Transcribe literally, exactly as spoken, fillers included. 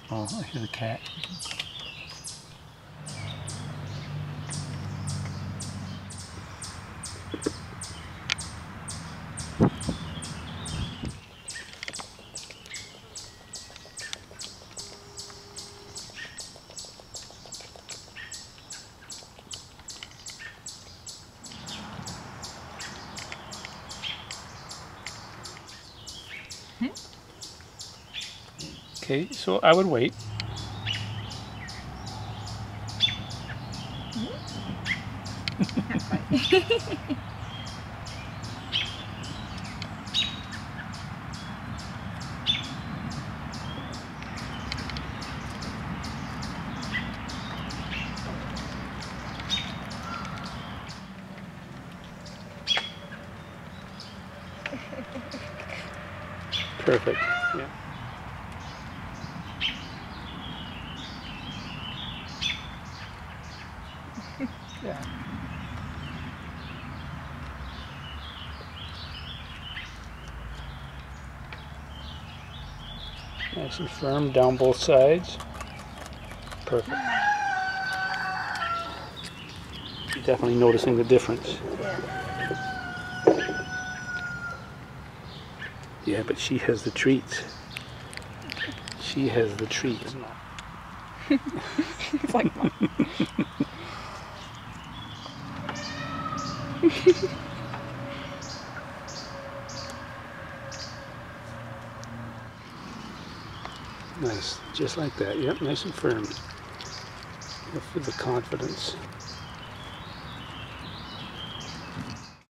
Oh, I hear the cat. Okay, so I would wait. Perfect. Yeah. Yeah. Nice and firm down both sides. Perfect. You're definitely noticing the difference. Yeah, but she has the treats. She has the treats. It's like mom. Nice, just like that. Yep, nice and firm. Feel the confidence.